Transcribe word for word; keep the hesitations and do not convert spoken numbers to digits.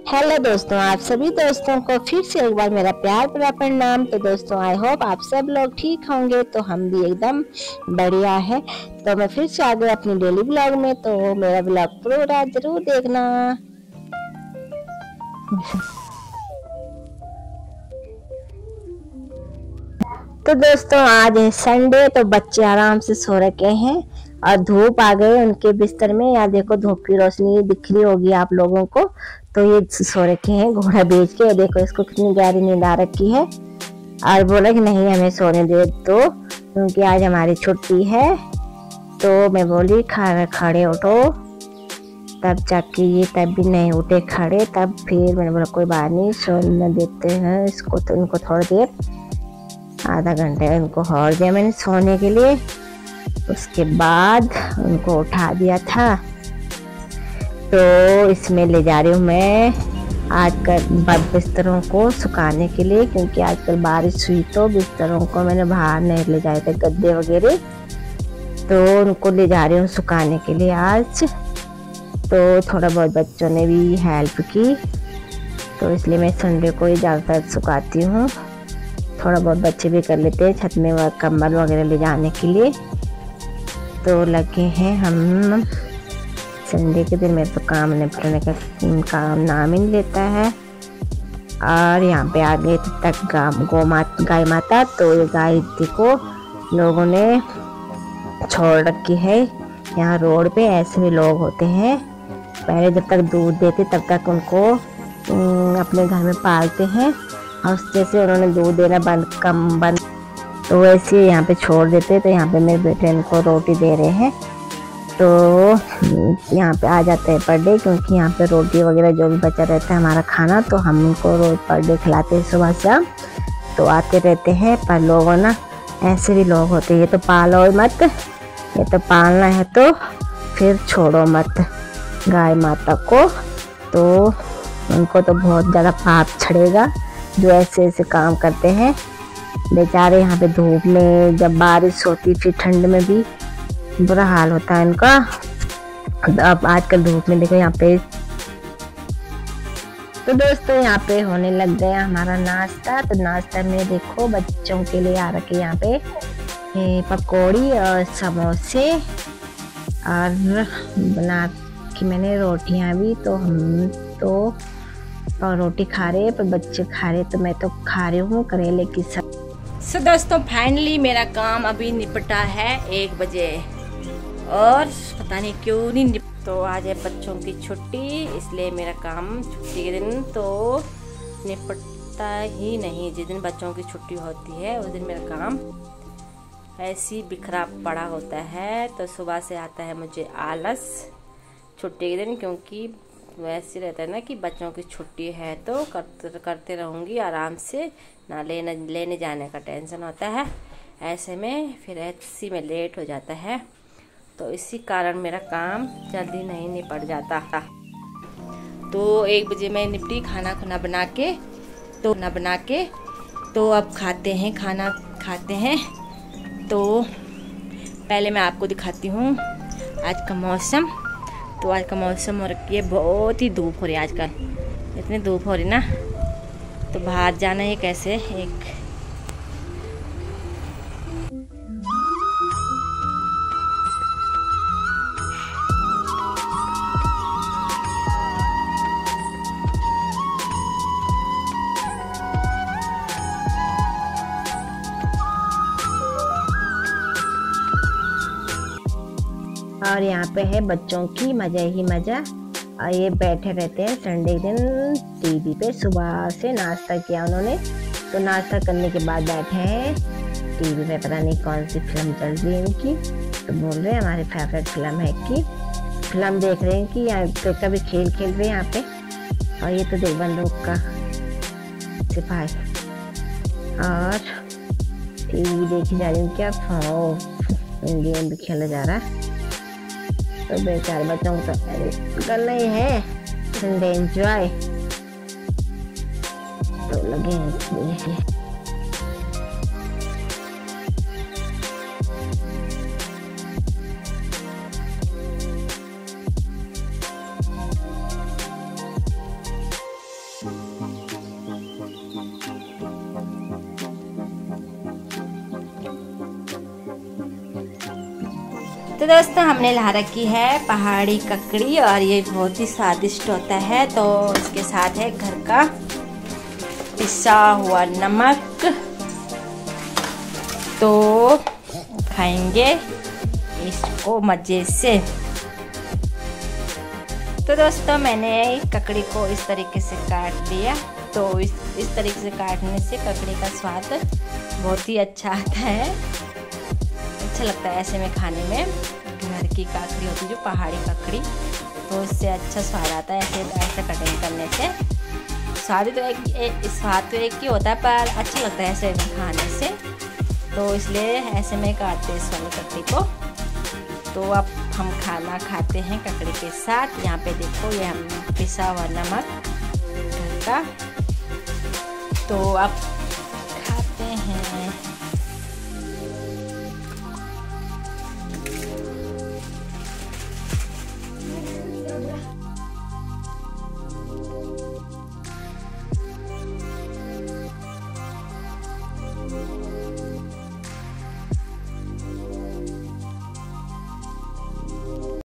Hello दोस्तों, आप सभी दोस्तों को फिर से एक बार मेरा प्यार भरा प्रणाम। तो दोस्तों, आई होप आप सब लोग ठीक होंगे। तो हम भी एकदम बढ़िया है। तो मैं फिर से आ गई अपनी डेली ब्लॉग में। तो मेरा ब्लॉग पूरा जरूर देखना। तो दोस्तों, आज है संडे। तो बच्चे आराम से सो रखे हैं और धूप आ गए उनके बिस्तर में। यहाँ देखो, धूप की रोशनी दिख रही होगी आप लोगों को। तो ये सो रखे हैं घोड़ा बेच के। देखो इसको कितनी गहरी नींद आ रखी है। और बोला कि नहीं, हमें सोने दे दो क्योंकि आज हमारी छुट्टी है। तो मैं बोली खा खड़े उठो, तब जाके ये तब भी नहीं उठे खड़े। तब फिर मैंने बोला कोई बात नहीं, सोने देते हैं इसको। तो उनको थोड़ी देर, आधा घंटे उनको और दिया मैंने सोने के लिए। उसके बाद उनको उठा दिया था। तो इसमें ले जा रही हूँ मैं आजकल बिस्तरों को सुखाने के लिए, क्योंकि आजकल बारिश हुई तो बिस्तरों को मैंने बाहर नहीं ले जाए थे, गद्दे वगैरह। तो उनको ले जा रही हूँ सुखाने के लिए आज। तो थोड़ा बहुत बच्चों ने भी हेल्प की, तो इसलिए मैं संडे को ही ज़्यादातर सुखाती हूँ। थोड़ा बहुत बच्चे भी कर लेते हैं छत में कंबल वगैरह ले जाने के लिए। तो लगे हैं हम। संडे के दिन मेरे तो काम निपटने का काम नाम ही नहीं लेता है। और यहाँ पे आ गए तक गौ माता गाय माता। तो ये गाय को लोगों ने छोड़ रखी है यहाँ रोड पे। ऐसे भी लोग होते हैं, पहले जब तक दूध देते तब तक उनको अपने घर में पालते हैं, और जैसे उन्होंने दूध देना बंद कम बंद तो वैसे यहाँ पे छोड़ देते। तो यहाँ पे मेरे बेटे इनको रोटी दे रहे हैं। तो यहाँ पे आ जाते हैं पर डे, क्योंकि यहाँ पे रोटी वगैरह जो भी बचा रहता है हमारा खाना, तो हम इनको रोज पर डे खिलाते हैं सुबह शाम। तो आते रहते हैं। पर लोगों ना ऐसे भी लोग होते हैं, ये तो पालो मत, ये तो पालना है तो फिर छोड़ो मत गाय माता को। तो उनको तो बहुत ज़्यादा पाप छड़ेगा जो ऐसे ऐसे काम करते हैं बेचारे। यहाँ पे धूप में जब बारिश होती, फिर ठंड में भी बुरा हाल होता है इनका। अब आजकल धूप में देखो यहाँ पे। तो दोस्तों, यहाँ पे होने लग गया हमारा नाश्ता। तो नाश्ता में देखो बच्चों के लिए आ रखे यहाँ पे पकौड़ी और समोसे, और बना कि मैंने रोटियां भी। तो हम तो और रोटी खा रहे हैं, पर बच्चे खा रहे, तो मैं तो खा रही हूँ करेले की सब्जी। सो दोस्तों, फाइनली मेरा काम अभी निपटा है एक बजे, और पता नहीं क्यों नहीं निप... तो आज है बच्चों की छुट्टी, इसलिए मेरा काम छुट्टी के दिन तो निपटता ही नहीं। जिस दिन बच्चों की छुट्टी होती है उस दिन मेरा काम ऐसी बिखरा पड़ा होता है। तो सुबह से आता है मुझे आलस छुट्टी के दिन, क्योंकि वैसे रहता है ना कि बच्चों की छुट्टी है तो करते करते रहूँगी आराम से, ना लेने लेने जाने का टेंशन होता है। ऐसे में फिर ऐसी में लेट हो जाता है, तो इसी कारण मेरा काम जल्दी नहीं निपट जाता। तो एक बजे मैं निपटी खाना खाना बना के। तो ना बना के तो अब खाते हैं, खाना खाते हैं। तो पहले मैं आपको दिखाती हूँ आज का मौसम। तो आज का मौसम हो रखी है, बहुत ही धूप हो रही है आजकल। इतनी धूप हो रही ना, तो बाहर जाना है कैसे। एक और यहाँ पे है बच्चों की मजा ही मजा। और ये बैठे रहते हैं संडे दिन टीवी पे। सुबह से नाश्ता किया उन्होंने, तो नाश्ता करने के बाद बैठे हैं टीवी पे। पता नहीं कौन सी फिल्म चल रही है इनकी, तो बोल रहे हैं हमारी फेवरेट फिल्म है कि फिल्म देख रहे हैं कि यहाँ पे कभी खेल खेल रहे हैं यहाँ पे। और ये तो देख बंदूक का सिपाही, और टीवी देखी जा रही है क्या, गेम भी खेला जा रहा है। तो बेचारे बच्चों को करना ही है संडे एंजॉय, तो लगे हैं। तो दोस्तों हमने ला रखी है पहाड़ी ककड़ी और ये बहुत ही स्वादिष्ट होता है। तो इसके साथ है घर का पिसा हुआ नमक, तो खाएंगे इसको मज़े से। तो दोस्तों मैंने ककड़ी को इस तरीके से काट लिया। तो इस इस तरीके से काटने से ककड़ी का स्वाद बहुत ही अच्छा आता है, अच्छा लगता है ऐसे में खाने में। घर की ककड़ी होती है जो पहाड़ी ककड़ी, तो उससे अच्छा स्वाद आता है ऐसे ऐसे कटिंग करने से। स्वाद तो एक, एक स्वाद तो एक ही होता है पर अच्छा लगता है ऐसे में खाने से, तो इसलिए ऐसे में काटते हैं इस वाली ककड़ी को। तो अब हम खाना खाते हैं ककड़ी के साथ। यहाँ पे देखो ये हम पिसा हुआ नमक घर का, तो अब खाते हैं।